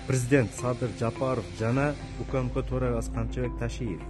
Президент Садыр Жапаров жана УКМК төрагасы Камчыбек Ташиев.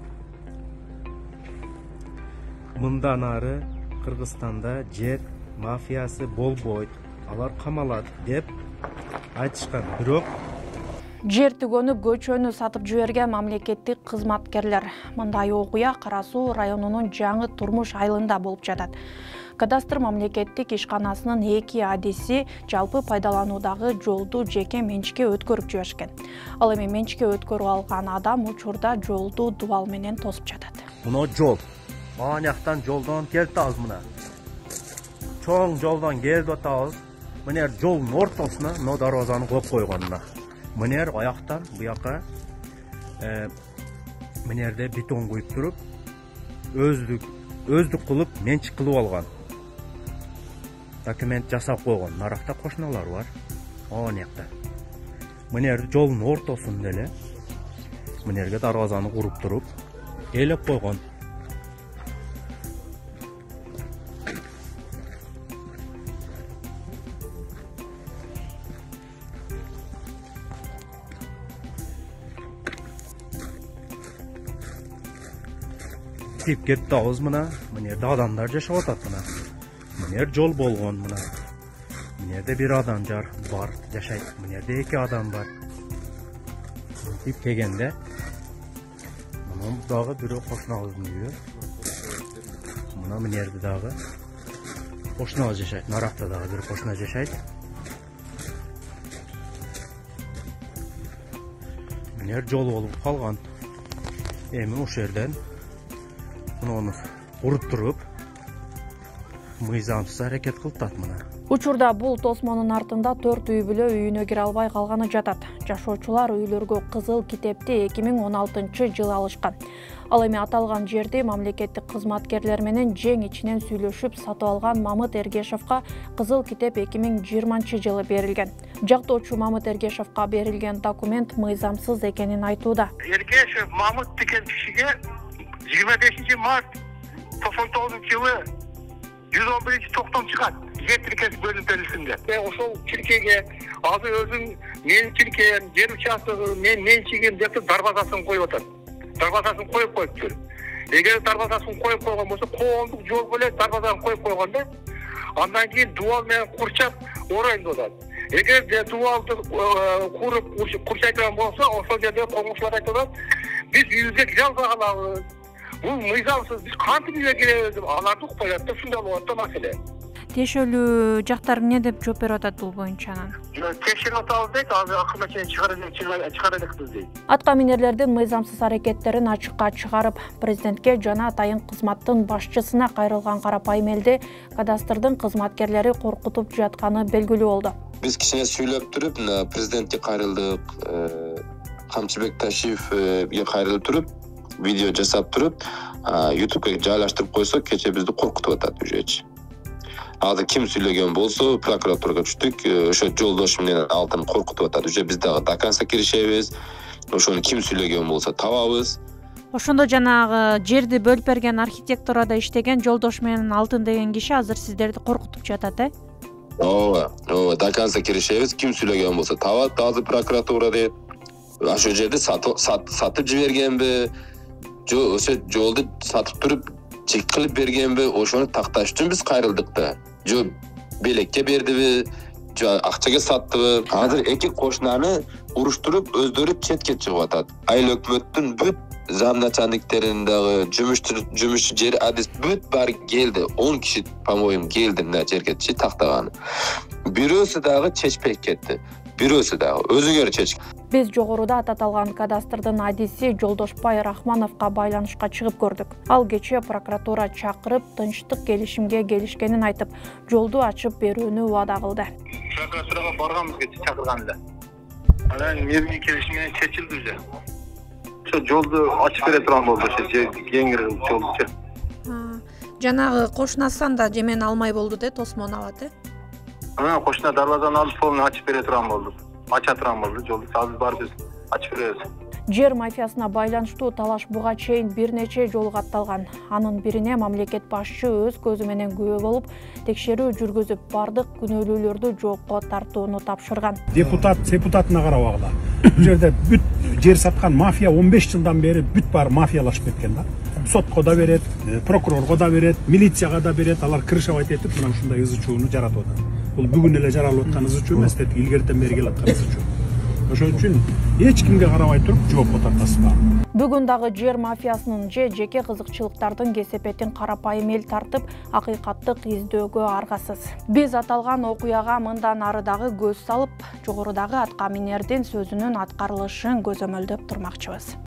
Мындан ары Кыргызстанда жер мафиясы болбойт, алар камалат деп айтышкан. Бирок жер түгөнү көчөнү сатып жиберген мамлекеттик кызматкерлер. Мындай окуя Кара Суу районунун Жаңы Турмуш айылында болуп жатат. Кадастр мамлекеттик ишканасынын 2 адиси жалпы пайдалануудагы жолду жеке менчикке өткөрүп жиберишкен. Ал эми менчикке өткөрүп алган адам учурда жолду дубал менен тосуп жатат. Мына жол. Манаяктан жолдон келип атабыз мына. Чоң жолдон келип атабыз. Мына жолдун ортосуна мына дарбазаны коюп койгон мына. Мына аяктан буяка мына жерде бетон куюп туруп, өздүк кылып менчик кылып алган. Документ жасап койгон. Наракта кошуналар бар. Анакта. Мына жерде жолдун ортосунда эле мына жерге дарбазаны куруп туруп, элеп койгон. Тип кетти ауыз мына. Мына жерде адамдар жашап атат мына. Мына жер жол болгон мына. Мына жерде бир адам бар жашайт. Мына жерде 2 адам бар. Тип келгенде мына дагы бирөө кошунабыздын үйү. Мына жерде дагы кошунабыз жашайт. Наракта дагы бир кошуна жашайт. Мына жер жол болуп калган. Эми ошол жерден муну уруп туруп мыйзамсыз аракет кылтат мына. Учурда бул тосмонун артында 4 үй бүлө үйүнө кире албай калганы жатат. Жашоочулар үйлөргө кызыл китепти 2016-жылы алышкан. Ал эми аталган жерди мамлекеттик кызматкерлер менен жең ичинен сүйлөшүп сатып алган Мамыт Эргешовго кызыл китеп 2020-жылы берилген. Жактоочу Мамыт Эргешовго берилген документ мыйзамсыз экенин айтууда. Эргешев Мамыт деген кишиге 25 март 99-жылы 111 токтом чыгат. Жер тилкеси бөлүнүп берилсинде. Ошол тилкеге азыр өзүн менин тилкем, жер участогу менчигим деп дарбазасын коюп атат. Дарбазасын коюп коюптур. Эгер дарбазасын коюп койгон болсо, коомдук жол беле дарбазасын коюп койгондо, андан кийин дубал менен курчап оройн болот. Эгер дубалды куруп курчайткан болсо, ошол жерде коңгушулар айтат, биз үйүбүзгө кире албай калабыз. Бул мыйзамсыз, биз кантип үйгө киребиз деп аларды укпайт да, ушундай болот да маселе. Тиешелүү жактар эмне деп жооп берип атат бул боюнча анан? Текшерип атабыз дейт, азыр акырына чейин чыгаралыкпыз дейт. Атка минерлердин мыйзамсыз аракеттерин ачыкка чыгарып, президентке жана атайын кызматтын башчысына кайрылган карапайым элди кадастрдын кызматкерлери коркутуп жатканы белгилүү болду. Биз кичине сүйлөп туруп, президентке кайрылдык, Камчыбек Ташиевге кайрылып туруп, видео жасап туруп, YouTube'га жайлаштырып койсо, кече бизди коркутуп атат үжөчү. Азыр ким сүйлөгөн болсо, прокуратурага түштүк, ошо жолдош менен алтын коркутуп атат. Уже биз дагы до конца киришебиз. Ошону ким сүйлөгөн болсо табабыз. Ошондо жанагы жерди бөлүп берген архитектурада иштеген жолдош менен алтын деген киши азыр сиздерди коркутуп жатат, э? Ооба, до конца киришебиз. Ким сүйлөгөн болсо табат, азыр прокуратура дейт. Ошол жерди сатып жибергенби? Ошо жолду сатып туруп чек кылып бергенби? Ошону такташ үчүн биз кайрылдык да. Жо белекке бердиби? Жо акчага саттыбы? Азыр 2 кошунаны уруштуруп, өздөрү четке чыгып атат. Айыл өкмөттүн бүт замначальниктерин дагы жумушчу жер адис бүт баары келди. 10 киши, по-моему, келди мына жерге тактаган. Бирөөсү дагы чечпей кетти. Бирөөсү дагы өзүңөр чеч. Биз жогоруда аталган кадастрдын адиси Жолдошбай Рахмановго байланышка чыгып көрдүк. Ал кечээ прокуратура чакырып, тынчтык келишимге келишкенин айтып, жолду ачып берүүнү убада кылды. Прокуратурага барганбыз кечээ чакырган эле. Анан мезгил келишим менен чечилди уже. Ошо жолду ачып бере турган болду, ошо кеңири жолду. Жанагы кошунасынан да жемен алмай болду да, тосмон алат, э? Кошуна дарбазаны алып, полун ачып бере турган болду. Ача турган болду, жолду азыр барып биз ачып беребиз. Жер мафиясына байланыштуу талаш буга чейин бир нече жолу катталган. Анын бирине мамлекет башчы өз көзү менен күбө болуп, текшерүү жүргүзүп, бардык күнөөлүүлөрдү жоопко тартууну тапшырган. Депутатына карабагыла. Бул жерде бүт жер саткан мафия 15 жылдан бери бүт баары мафиялашып кеткен да. Сотко да берет, прокурорго да берет, милицияга да берет, алар крышавать этип мына ушундай ызы-чууну жаратып атат. Бул бүгүн эле жаралып аткан ызы-чуу эмес, илгертен бери келаткан ызы-чуу. Ошон үчүн эч кимге карабай туруп жоопко тартасызбы? Бүгүн дагы жер мафиясынын же жеке кызыкчылыктардын кесепетин карапайым эл тартып, акыйкаттык издөөгө аргасыз. Биз аталган окуяга мындан ары дагы көз салып, жогорудагы атка минердин сөзүнүн аткарылышын көзөмөлдөп турмакчыбыз.